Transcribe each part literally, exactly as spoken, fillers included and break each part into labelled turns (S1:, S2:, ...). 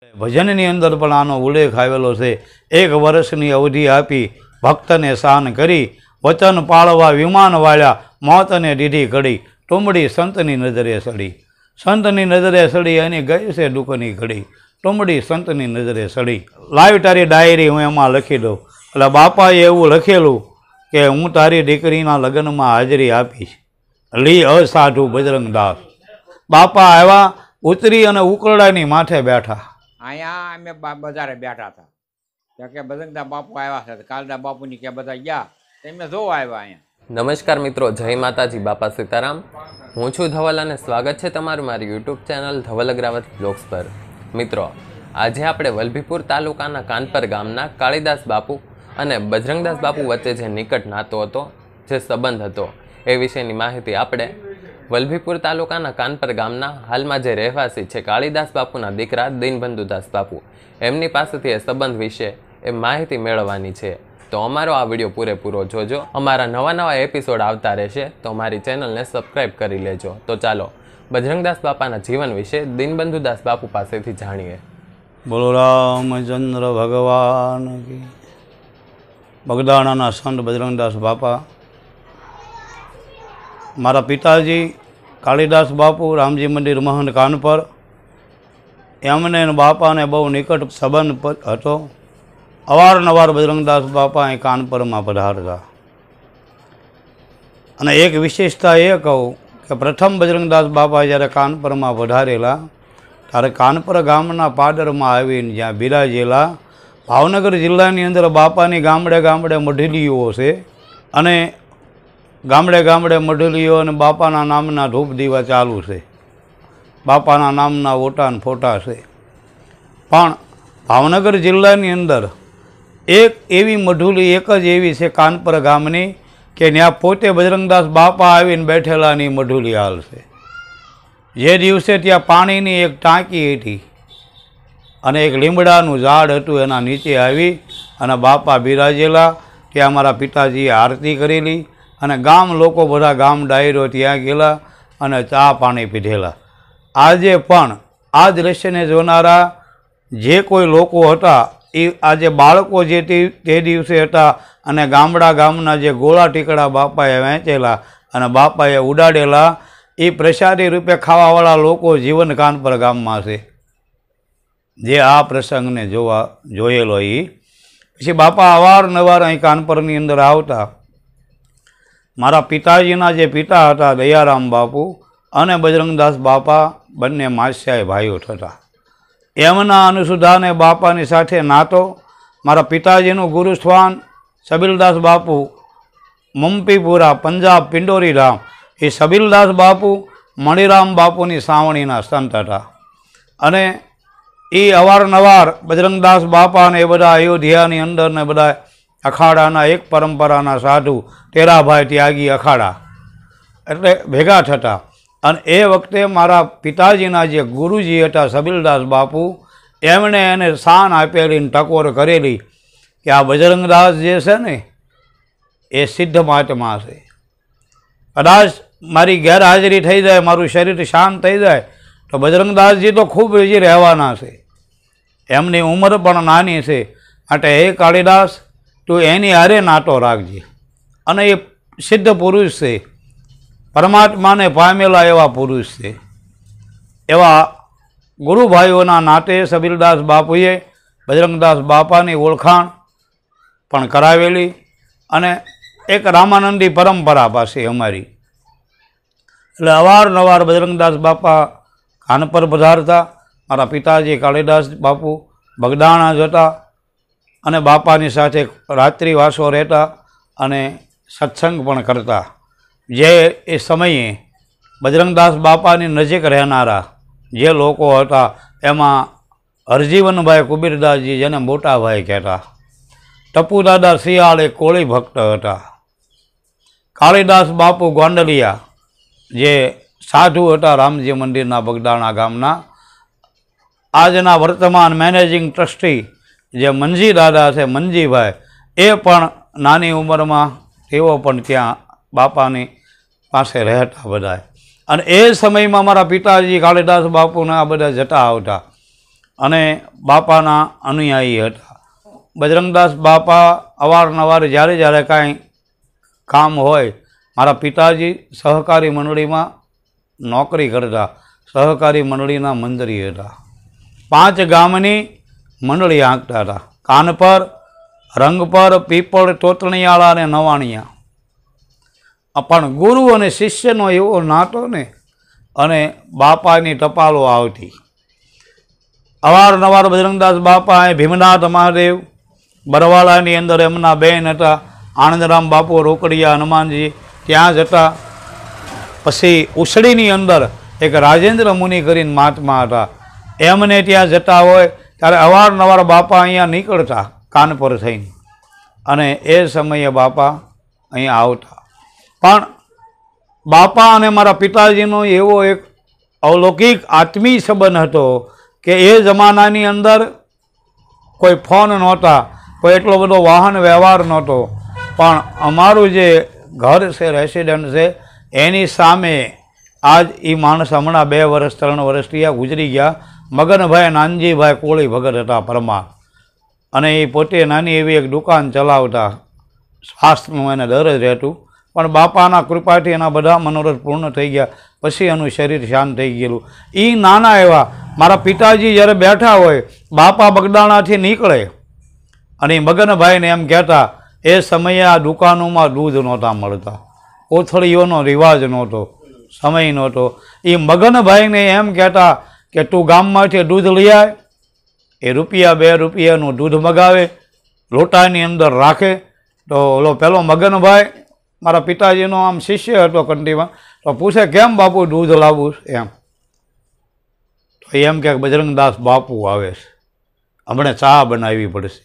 S1: ભજનની અંદર પણ આનો ઉલ્લેખ આવેલો છે। એક વર્ષની અવધિ આપી ભક્તને શાન કરી, વચન પાળવા વિમાન વાળ્યા, મોતને દીધી ઘડી, ટુંબડી સંતની નજરે સડી। સંતની નજરે સડી એની ગઈ છે દુઃખની ઘડી, ટુંબડી સંતની નજરે સડી। લાવી તારી ડાયરી હું એમાં લખી દઉં। એટલે બાપાએ એવું લખેલું કે હું તારી દીકરીના લગ્નમાં હાજરી આપીશ, લી અસાધુ બજરંગદાસ। બાપા આવ્યા, ઉતરી અને ઉકરડાની માથે બેઠા।
S2: અહીંયા અમે બજારે બેઠા હતા ત્યાં કે બજરંગદાસ બાપુ આવ્યા છે, કાલદા બાપુની કે બધા ગયા તેમને જોવા આવ્યા અહીંયા।
S3: નમસ્કાર મિત્રો, જય માતાજી, બાપા સીતારામ। હું છું ધવલ અને સ્વાગત છે તમારું મારી YouTube channel Dhaval Agravat blogs પર। મિત્રો, આજે આપણે વલભીપુર તાલુકાના કાનપર ગામના કાળીદાસ બાપુ અને બજરંગદાસ બાપુ વચ્ચે જે નિકટ નાતો હતો, જે સંબંધ હતો, એ વિશેની માહિતી આપણે વલભીપુર તાલુકાના કાનપર ગામના હાલમાં જે રહેવાસી છે કાળીદાસ બાપુના દીકરા દીનબંધુદાસ બાપુ એમની પાસેથી એ સંબંધ વિશે એ માહિતી મેળવવાની છે। તો અમારો આ વિડીયો પૂરેપૂરો જોજો। અમારા નવા નવા એપિસોડ આવતા રહેશે, તો અમારી ચેનલને સબસ્ક્રાઈબ કરી લેજો। તો ચાલો બજરંગદાસ બાપાના જીવન વિશે દીનબંધુદાસ બાપુ પાસેથી જાણીએ।
S1: બોલો રામચંદ્ર ભગવાન કી। બગદાણાના સંત બજરંગદાસ બાપા, મારા પિતાજી કાળીદાસ બાપુ રામજી મંદિર મહંત કાનપર, એમને બાપાને બહુ નિકટ સંબંધ હતો। અવારનવાર બજરંગદાસ બાપા અહીં કાનપરમાં પધારતા। અને એક વિશેષતા એ કહું કે પ્રથમ બજરંગદાસ બાપા જ્યારે કાનપરમાં પધારેલા ત્યારે કાનપર ગામના પાદરમાં આવીને જ્યાં બિરાજેલા, ભાવનગર જિલ્લાની અંદર બાપાની ગામડે ગામડે મઢલીઓ છે અને ગામડે ગામડે મઢલીઓ અને બાપાના નામના ધૂપ દીવા ચાલુ છે, બાપાના નામના ઓટાન ફોટા છે। પણ ભાવનગર જિલ્લાની અંદર એક એવી મઢુલી એક જ એવી છે કાનપર ગામની કે ત્યાં પોતે બજરંગદાસ બાપા આવીને બેઠેલાની મઢુલી હાલ છે। જે દિવસે ત્યાં પાણીની એક ટાંકી હતી અને એક લીમડાનું ઝાડ હતું, એના નીચે આવી અને બાપા બિરાજેલા, ત્યાં અમારા પિતાજીએ આરતી કરેલી અને ગામ લોકો બધા ગામ ડાયરો ત્યાં ગયેલા અને ચા પાણી પીધેલા। આજે પણ આ દ્રશ્યને જોનારા જે કોઈ લોકો હતા એ આજે બાળકો જે તે દિવસે હતા અને ગામડા ગામના જે ગોળા ટીકડા બાપાએ વહેંચેલા અને બાપાએ ઉડાડેલા, એ પ્રસાદી રૂપે ખાવાવાળા લોકો જીવન કાનપર ગામમાં છે, જે આ પ્રસંગને જોવા જોયેલો। એ પછી બાપા અવારનવાર અહીં કાનપરની અંદર આવતા। મારા પિતાજીના જે પિતા હતા દયારામ બાપુ અને બજરંગદાસ બાપા બંને માસ્યાય ભાઈઓ થતા। એમના અનુસુધાને બાપાની સાથે નાતો। મારા પિતાજીનું ગુરુસ્થાન સબીલદાસ બાપુ મમ્પીપુરા પંજાબ પિંડોરી ધામ, એ સબીલદાસ બાપુ મણિરામ બાપુની સાવણીના સંત હતા અને એ અવારનવાર બજરંગદાસ બાપા ને એ બધા અયોધ્યાની અંદર ને બધા અખાડાના એક પરંપરાના સાધુ તેરાભાઈ ત્યાગી અખાડા એટલે ભેગા થતા। અને એ વખતે મારા પિતાજીના જે ગુરુજી હતા સબીલદાસ બાપુ, એમણે એને શાન આપેલી ટકોર કરેલી કે આ બજરંગદાસ જે છે ને એ સિદ્ધ મહાત્મા છે, કદાચ મારી ગેરહાજરી થઈ જાય, મારું શરીર શાંત થઈ જાય તો બજરંગદાસજી તો ખૂબ હજી રહેવાના છે, એમની ઉંમર પણ નાની છે, માટે હે કાળીદાસ તું એની હારે નાતો રાખજે। અને એ સિદ્ધ પુરુષ છે, પરમાત્માને પામેલા એવા પુરુષ છે। એવા ગુરુભાઈઓના નાતે સબીલદાસ બાપુએ બજરંગદાસ બાપાની ઓળખાણ પણ કરાવેલી અને એક રામાનંદી પરંપરા પાસે અમારી, એટલે અવારનવાર બજરંગદાસ બાપા કાનપર પધારતા। મારા પિતાજી કાળીદાસ બાપુ બગદાણા જતા અને બાપાની સાથે રાત્રિવાસો રહેતા અને સત્સંગ પણ કરતા। જે એ સમયે બજરંગદાસ બાપાની નજીક રહેનારા જે લોકો હતા એમાં હરજીવનભાઈ કુબીરદાસજી, જેને મોટાભાઈ કહેતા, ટપુદાદા શિયાળ એ કોળી ભક્ત હતા, કાળીદાસ બાપુ ગોંડલિયા જે સાધુ હતા રામજી મંદિરના બગદાણા ગામના, આજના વર્તમાન મેનેજિંગ ટ્રસ્ટી જે મંજી દાદા છે મંજીભાઈ, એ પણ નાની ઉંમરમાં તેઓ પણ ત્યાં બાપાની પાસે રહેતા બધા। અને એ સમયમાં મારા પિતાજી કાળીદાસ બાપુને આ બધા જતા આવતા। અને બાપાના અનુયાયી હતા. બજરંગદાસ બાપા અવારનવાર જ્યારે જ્યારે કાંઈ કામ હોય, મારા પિતાજી સહકારી મંડળીમાં નોકરી કરતા, સહકારી મંડળીના મંત્રી હતા. પાંચ ગામની મંડળી હાંકતા હતા: કાનપર, રંગપર, પીપળ, તોતણીયાળા અને નવાણિયા. પણ ગુરુ અને શિષ્યનો એવો નાતો ને, અને બાપાની ટપાલો આવતી. અવારનવાર બજરંગદાસ બાપા એ ભીમનાથ મહાદેવ બરવાળાની અંદર એમના બેન હતા, આનંદરામ બાપુ રોકડિયા હનુમાનજી, ત્યાં જતા. પછી ઉસળીની અંદર એક રાજેન્દ્ર મુનિ કરીને મહાત્મા હતા, એમને ત્યાં જતા હોય ત્યારે અવારનવાર બાપા અહીંયા નીકળતા કાનપુર થઈને, અને એ સમયે બાપા અહીંયા આવતા. પણ બાપા અને મારા પિતાજીનો એવો એક અવલૌકિક આત્મીય સંબંધ હતો કે એ જમાનાની અંદર કોઈ ફોન નહોતા, કોઈ એટલો બધો વાહન વ્યવહાર નહોતો, પણ અમારું જે ઘર છે, રેસિડન્ટ છે, એની સામે આજ એ માણસ હમણાં બે વર્ષ ત્રણ વર્ષ થયા ગુજરી ગયા, મગનભાઈ નાનજીભાઈ કોળી ભગત હતા પરમાર, અને એ પોતે નાની એવી એક દુકાન ચલાવતા, સ્વાસ્થ્યનું એને દર જ રહેતું. પણ બાપાના કૃપાથી એના બધા મનોરથ પૂર્ણ થઈ ગયા, પછી એનું શરીર શાંત થઈ ગયેલું. એ નાના એવા મારા પિતાજી જ્યારે બેઠા હોય, બાપા બગદાણાથી નીકળે અને મગનભાઈને એમ કહેતા, એ સમયે આ દુકાનોમાં દૂધ નહોતા મળતા, કોથળીઓનો રિવાજ નહોતો, સમય નહોતો. એ મગનભાઈને એમ કહેતા કે તું ગામમાંથી દૂધ લઈ આય. એ રૂપિયા બે રૂપિયાનું દૂધ મગાવે, લોટાની અંદર રાખે. તો ઓલો પેલો મગનભાઈ મારા પિતાજીનો આમ શિષ્ય હતો કંટીમાં, તો પૂછે કેમ બાપુ દૂધ લાવવું એમ? તો એમ કે બજરંગદાસ બાપુ આવે છે, હમણે ચા બનાવવી પડશે.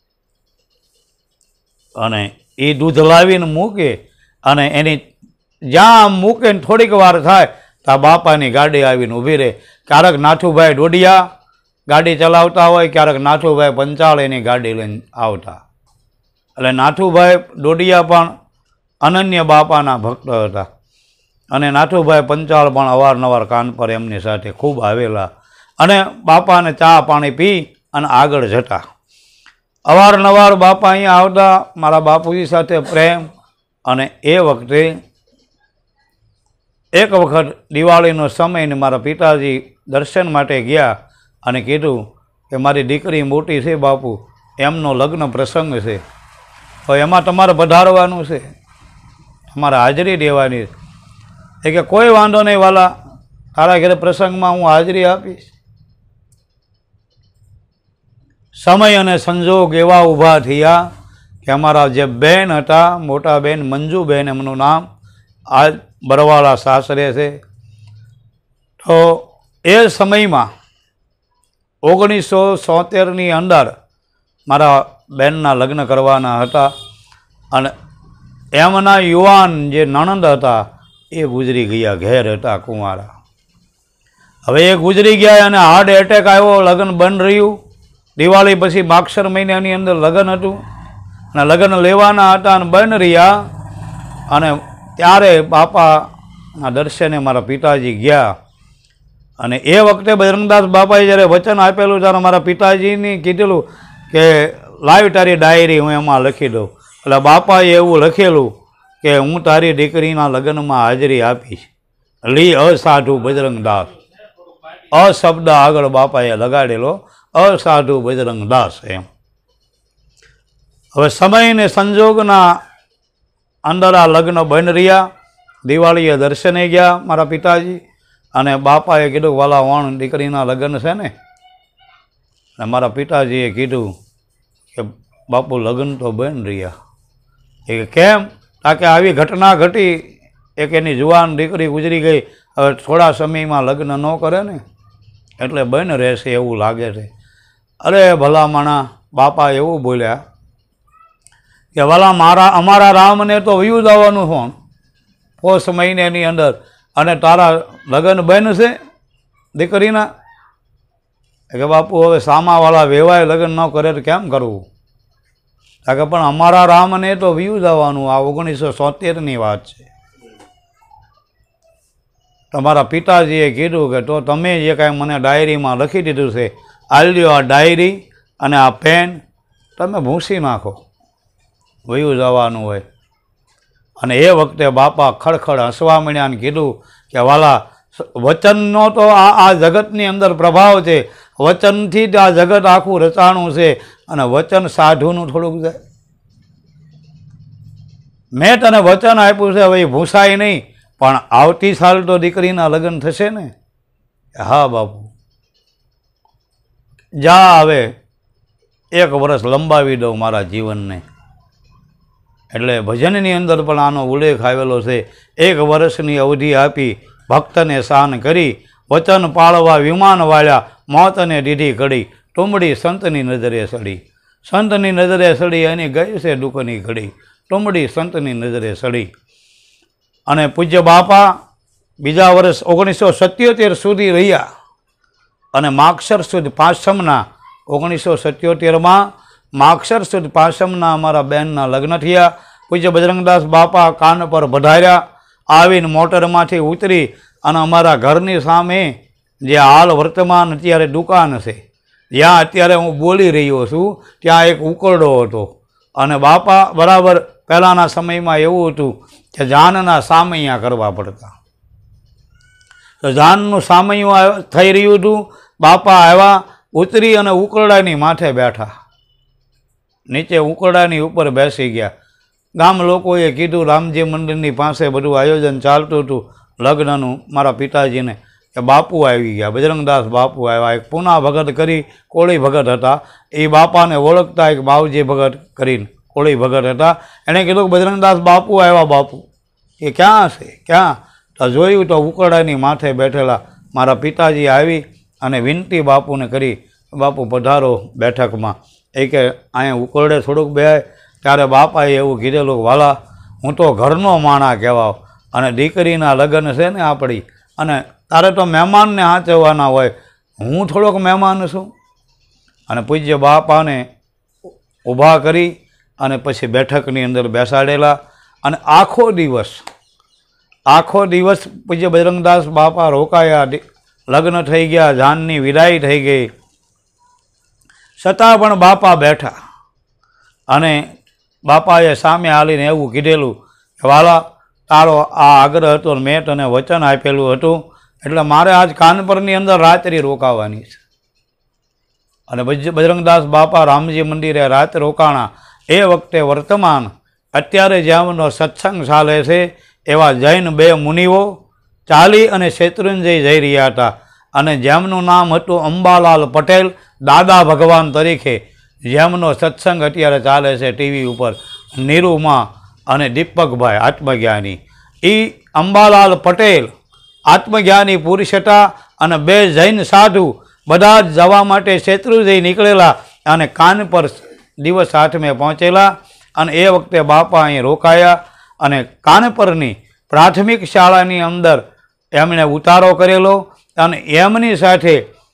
S1: અને એ દૂધ લાવીને મૂકે, અને એની જ્યાં મૂકે ને થોડીક વાર થાય તો બાપાની ગાડી આવીને ઊભી રહે. ક્યારેક નાથુભાઈ ડોડિયા ગાડી ચલાવતા હોય, ક્યારેક નાથુભાઈ પંચાળ એની ગાડી લઈને આવતા. એટલે નાથુભાઈ ડોડિયા પણ અનન્ય બાપાના ભક્ત હતા, અને નાથુભાઈ પંચાળ પણ અવારનવાર કાન પર એમની સાથે ખૂબ આવેલા, અને બાપાને ચા પાણી પી અને આગળ જતા. અવારનવાર બાપા અહીંયા આવતા, મારા બાપુજી સાથે પ્રેમ. અને એ વખતે એક વખત દિવાળીનો સમય ને મારા પિતાજી દર્શન માટે ગયા અને કીધું કે મારી દીકરી મોટી છે બાપુ, એમનો લગ્ન પ્રસંગ છે, તો એમાં તમારે પધારવાનું છે, તમારે હાજરી દેવાની. એ કે કોઈ વાંધો નહીં વાલા, તારા ઘરે પ્રસંગમાં હું હાજરી આપીશ. સમય અને સંજોગ એવા ઊભા થયા કે અમારા જે બેન હતા, મોટા બેન મંજુબેન એમનું નામ, આજ બરવાળા સાસરે છે. તો એ સમયમાં ઓગણીસો સોતેરની અંદર મારા બેનના લગ્ન કરવાના હતા, અને એમના યુવાન જે નણંદ હતા એ ગુજરી ગયા, ઘેર હતા કુંવારા. હવે એ ગુજરી ગયા અને હાર્ટ એટેક આવ્યો, લગ્ન બંધ રહ્યું. દિવાળી પછી માગસર મહિનાની અંદર લગ્ન હતું, અને લગ્ન લેવાના હતા અને બંધ રહ્યા. અને ત્યારે બાપાના દર્શને મારા પિતાજી ગયા, અને એ વખતે બજરંગદાસ બાપાએ જ્યારે વચન આપેલું ત્યારે મારા પિતાજીને કીધેલું કે લાવ તારી ડાયરી હું એમાં લખી દઉં. એટલે બાપાએ એવું લખેલું કે હું તારી દીકરીના લગ્નમાં હાજરી આપીશ, લી અસાધુ બજરંગદાસ. અશબ્દ આગળ બાપાએ લગાડેલો, અસાધુ બજરંગદાસ એમ. હવે સમય ને સંજોગના અંદર આ લગ્ન બંધ રહ્યા. દિવાળીએ દર્શને ગયા મારા પિતાજી, અને બાપાએ કીધું વાલા વણ દીકરીના લગ્ન છે ને. અને મારા પિતાજીએ કીધું કે બાપુ લગ્ન તો બંધ રહ્યા. એ કેમ? કારણ કે આવી ઘટના ઘટી, એક એની જુવાન દીકરી ગુજરી ગઈ, હવે થોડા સમયમાં લગ્ન ન કરે ને એટલે બંધ રહેશે એવું લાગે છે. અરે ભલામણા બાપા એવું બોલ્યા કે વાલા મારા અમારા રામને તો વયું જવાનું ફોન પોષ મહિનાની અંદર, અને તારા લગ્ન બંધ છે દીકરીના. કે બાપુ હવે સામાવાળા વેવાય લગ્ન ન કરે તો કેમ કરવું? કારણ કે પણ અમારા રામને તો વયું જવાનું. આ ઓગણીસો સોતેરની વાત છે. તમારા પિતાજીએ કીધું કે તો તમે જે કાંઈ મને ડાયરીમાં લખી દીધું છે આલ્યો આ ડાયરી અને આ પેન તમે ભૂંસી નાખો, વયું જવાનું હોય. અને એ વખતે બાપા ખડખડ હસવા માંડ્યા અને કીધું કે વાલા, વચનનો તો આ આ જગતની અંદર પ્રભાવ છે, વચનથી જ આ જગત આખું રચાણું છે, અને વચન સાધુનું થોડુંક જાય. મેં તને વચન આપ્યું છે, હવે એ ભૂસાય નહીં, પણ આવતી સાલ તો દીકરીના લગ્ન થશે ને. હા બાપુ, જા હવે એક વર્ષ લંબાવી દઉં મારા જીવનને. એટલે ભજનની અંદર પણ આનો ઉલ્લેખ આવેલો છે. એક વર્ષની અવધિ આપી ભક્તને શાન કરી, વચન પાળવા વિમાન વાળ્યા, મોતને દીધી કડી, ટુંબડી સંતની નજરે સડી. સંતની નજરે સડી એની ગઈ છે દુઃખની ઘડી, ટુંબડી સંતની નજરે સડી. અને પૂજ્ય બાપા બીજા વર્ષ ઓગણીસો સત્યોતેર સુધી રહ્યા, અને માગસર સુદ પાંચમના ઓગણીસો સત્યોતેરમાં માગસર સુદ પાંચમના અમારા બહેનના લગ્ન થયા. પૂજ્ય બજરંગદાસ બાપા કાન પર પધાર્યા, આવીને મોટરમાંથી ઉતરી અને અમારા ઘરની સામે જે હાલ વર્તમાન અત્યારે દુકાન છે, જ્યાં અત્યારે હું બોલી રહ્યો છું, ત્યાં એક ઉકરડો હતો. અને બાપા બરાબર પહેલાંના સમયમાં એવું હતું કે જાનના સામૈયા કરવા પડતા. તો જાનનું સામૈયું થઈ રહ્યું હતું. બાપા આવ્યા, ઉતરી અને ઉકરડાની માથે બેઠા, નીચે ઉકરડાની ઉપર બેસી ગયા. ગામ લોકોએ કીધું, રામજી મંદિરની પાસે બધું આયોજન ચાલતું હતું લગ્નનું મારા પિતાજીને, કે બાપુ આવી ગયા, બજરંગદાસ બાપુ આવ્યા. એક પૂના ભગત કરી કોળી ભગત હતા, એ બાપાને ઓળખતા એક બાવજી ભગત કરીને કોળી ભગત હતા. એણે કીધું કે બજરંગદાસ બાપુ આવ્યા. બાપુ એ ક્યાં છે, ક્યાં? તો જોયું તો ઉકરડાની માથે બેઠેલા મારા પિતાજી આવી અને વિનંતી બાપુને કરી, બાપુ પધારો બેઠકમાં. એ કે અહીંયા ઉકરડે થોડુંક બે. ત્યારે બાપાએ એવું કીધેલું, વાલા હું તો ઘરનો માણા કહેવાવ, અને દીકરીના લગ્ન છે ને આપણી, અને તારે તો મહેમાનને સાચવવાના હોય, હું થોડોક મહેમાન છું. અને પૂજ્ય બાપાને ઊભા કરી અને પછી બેઠકની અંદર બેસાડેલા. અને આખો દિવસ આખો દિવસ પૂજ્ય બજરંગદાસ બાપા રોકાયા. લગ્ન થઈ ગયા, જાનની વિદાય થઈ ગઈ, છતાં પણ બાપા બેઠા. અને બાપાએ સામે હાલીને એવું કીધેલું કે વાલા, તારો આ આગ્રહ હતો, મેં તને વચન આપેલું હતું, એટલે મારે આજ કાનપરની અંદર રાત્રિ રોકાવાની છે. અને બજરંગદાસ બાપા રામજી મંદિરે રાત રોકાણા. એ વખતે વર્તમાન અત્યારે જેમનો સત્સંગ ચાલે છે એવા જૈન બે મુનિઓ ચાલી અને શેત્રુંજય જઈ રહ્યા હતા. અને જેમનું નામ હતું અંબાલાલ પટેલ, દાદા ભગવાન તરીકે, જેમનો સત્સંગ અત્યારે ચાલે છે ટીવી ઉપર, નીરુમાં અને દીપકભાઈ આત્મજ્ઞાની. એ અંબાલાલ પટેલ આત્મજ્ઞાની પુરુષ હતા, અને બે જૈન સાધુ બધા જ જવા માટે શેત્રુંજય નીકળેલા, અને કાન પર દિવસ આઠમે પહોંચેલા. અને એ વખતે બાપા અહીં રોકાયા, અને કાનપરની પ્રાથમિક શાળાની અંદર એમણે ઉતારો કરેલો, અને એમની સાથે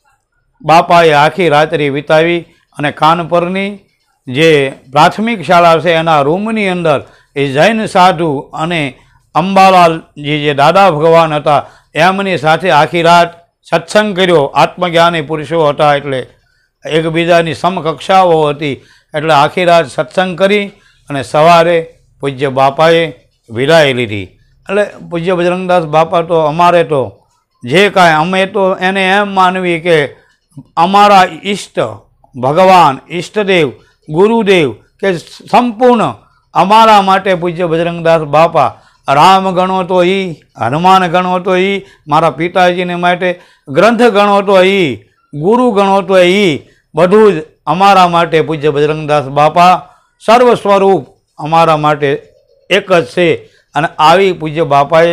S1: બાપાએ આખી રાત્રિ વિતાવી. અને કાનપરની જે પ્રાથમિક શાળા છે એના રૂમની અંદર એ જૈન સાધુ અને અંબાલાલજી જે દાદા ભગવાન હતા એમની સાથે આખી રાત સત્સંગ કર્યો. આત્મજ્ઞાની પુરુષો હતા એટલે એકબીજાની સમકક્ષાઓ હતી, એટલે આખી રાત સત્સંગ કરી અને સવારે પૂજ્ય બાપાએ વિદાય લીધી. એટલે પૂજ્ય બજરંગદાસ બાપા તો અમારે તો જે કાંઈ, અમે તો એને એમ માનવી કે અમારા ઈષ્ટ ભગવાન, ઈષ્ટદેવ, ગુરુદેવ કે સંપૂર્ણ અમારા માટે પૂજ્ય બજરંગદાસ બાપા. રામ ગણો તો એ, હનુમાન ગણો તો એ, મારા પિતાજીને માટે ગ્રંથ ગણો તો એ, ગુરુ ગણો તો એ, બધું જ અમારા માટે પૂજ્ય બજરંગદાસ બાપા સર્વ સ્વરૂપ અમારા માટે એક જ છે. અને આવી પૂજ્ય બાપાએ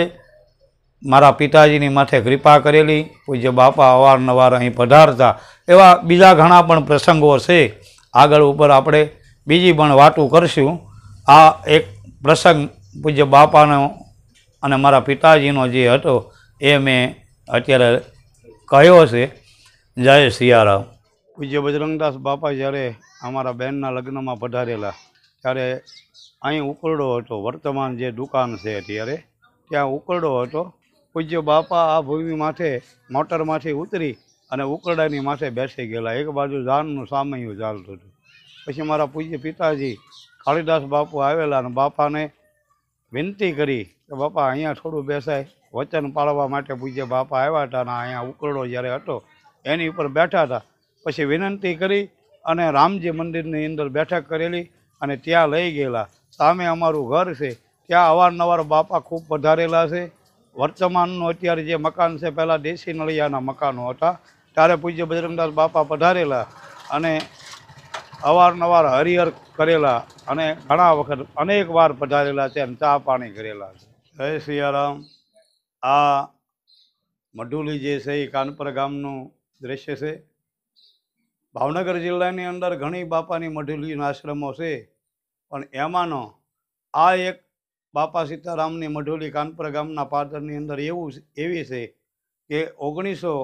S1: મારા પિતાજીની માથે કૃપા કરેલી. પૂજ્ય બાપા અવારનવાર અહીં પધારતા. એવા બીજા ઘણા પણ પ્રસંગો છે, આગળ ઉપર આપણે બીજી પણ વાતો કરશું. આ એક પ્રસંગ પૂજ્ય બાપાનો અને મારા પિતાજીનો જે હતો એ મેં અત્યારે કહ્યો છે. જય સિયારામ. પૂજ્ય બજરંગદાસ બાપા જ્યારે અમારા બહેનના લગ્નમાં પધારેલા ત્યારે અહીં ઉકરડો હતો, વર્તમાન જે દુકાન છે અત્યારે ત્યાં ઉકરડો હતો. પૂજ્ય બાપા આ ભૂમિ માથે મોટરમાંથી ઉતરી અને ઉકરડાની માથે બેસી ગયેલા. એક બાજુ જાનનું સામયું ચાલતું હતું. પછી મારા પૂજ્ય પિતાજી કાળીદાસ બાપુ આવેલા અને બાપાને વિનંતી કરી કે બાપા અહીંયા થોડું બેસાય. વચન પાળવા માટે પૂજ્ય બાપા આવ્યા હતા અને અહીંયા ઉકરડો જ્યારે હતો એની ઉપર બેઠા હતા. પછી વિનંતી કરી અને રામજી મંદિરની અંદર બેઠક કરેલી અને ત્યાં લઈ ગયેલા. સામે અમારું ઘર છે, ત્યાં અવારનવાર બાપા ખૂબ પધારેલા છે. વર્તમાનનું અત્યારે જે મકાન છે, પહેલાં દેશી નળિયાના મકાનો હતા, ત્યારે પૂજ્ય બજરંગદાસ બાપા પધારેલા અને અવારનવાર હરિહર કરેલા અને ઘણા વખત અનેક વાર પધારેલા છે અને ચા પાણી કરેલા છે. જય સિયારામ. આ મઢુલી જે છે એ કાનપર ગામનું દ્રશ્ય છે. ભાવનગર જિલ્લાની અંદર ઘણી બાપાની મઢુલીના આશ્રમો છે, પણ એમાંનો આ એક બાપા સીતારામની મઢુલી કાનપર ગામના પાદરની અંદર એવું એવી છે કે ઓગણીસો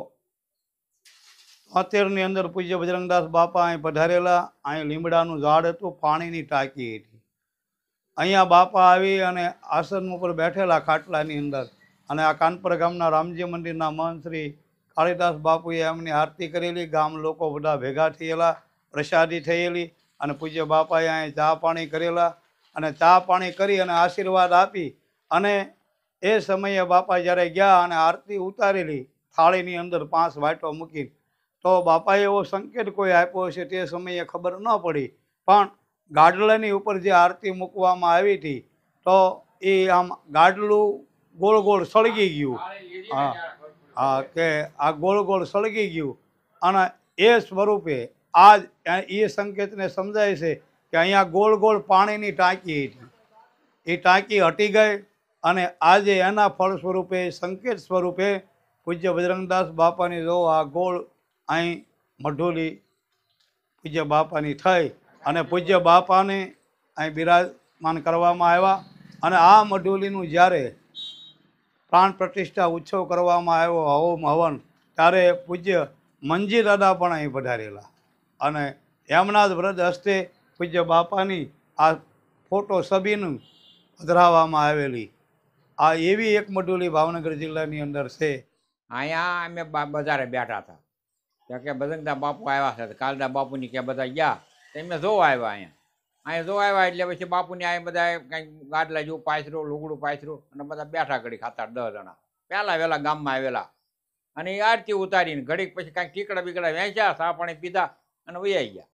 S1: તોતેરની અંદર પૂજ્ય બજરંગદાસ બાપા અહીં પધારેલા. અહીં લીમડાનું ઝાડ હતું, પાણીની ટાંકી હતી. અહીંયા બાપા આવી અને આસન ઉપર બેઠેલા ખાટલાની અંદર. અને આ કાનપર ગામના રામજી મંદિરના મહંત શ્રી કાળીદાસ બાપુએ એમની આરતી કરેલી. ગામ લોકો બધા ભેગા થયેલા, પ્રસાદી થયેલી અને પૂજ્ય બાપાએ અહીં ચા પાણી કરેલા અને ચા પાણી કરી અને આશીર્વાદ આપી. અને એ સમયે બાપા જ્યારે ગયા અને આરતી ઉતારેલી થાળીની અંદર પાંચ વાટો મૂકી, તો બાપાએ એવો સંકેત કોઈ આપ્યો હશે તે સમયે ખબર ન પડી, પણ ગાડલાની ઉપર જે આરતી મૂકવામાં આવી હતી તો એ આમ ગાડલું ગોળ ગોળ સળગી ગયું. હા હા કે આ ગોળ ગોળ સળગી ગયું અને એ સ્વરૂપે આજ એ સંકેતને સમજાય છે કે અહીંયા ગોળ ગોળ પાણીની ટાંકી હતી. એ ટાંકી હટી ગઈ અને આજે એના ફળ સ્વરૂપે, સંકેત સ્વરૂપે પૂજ્ય બજરંગદાસ બાપાની જો આ ગોળ અહીં મઢુલી પૂજ્ય બાપાની થઈ અને પૂજ્ય બાપાને અહીં બિરાજમાન કરવામાં આવ્યા. અને આ મઢુલીનું જ્યારે પ્રાણ પ્રતિષ્ઠા ઉત્સવ કરવામાં આવ્યો, હોમ હવન, ત્યારે પૂજ્ય મંજી દાદા પણ અહીં પધારેલા અને એમના જ વ્રત હસ્તે પૂજ્ય બાપાની આ ફોટો સભીનું પધરાવવામાં આવેલી. આ એવી એક મઢુલી ભાવનગર જિલ્લાની અંદર છે.
S2: અહીંયા અમે બજારે બેઠા હતા ત્યાં કે બજરંગદાસ બાપુ આવ્યા છે. કાલદાસ બાપુની કે બધા ગયા તો એમને જોવા આવ્યા. અહીંયા અહીંયા જોવા આવ્યા એટલે પછી બાપુની આ બધા કંઈક ગાડલા જેવું પાથર્યું, લુગડું પાથર્યું અને બધા બેઠા ઘડી ખાતા દસ જણા પહેલાં વહેલા ગામમાં આવેલા અને એ આરતી ઉતારીને ઘડીક પછી કાંઈક ટીકડા બીકડા વેચ્યા, ચા પાણી પીધા અને વૈયા ગયા.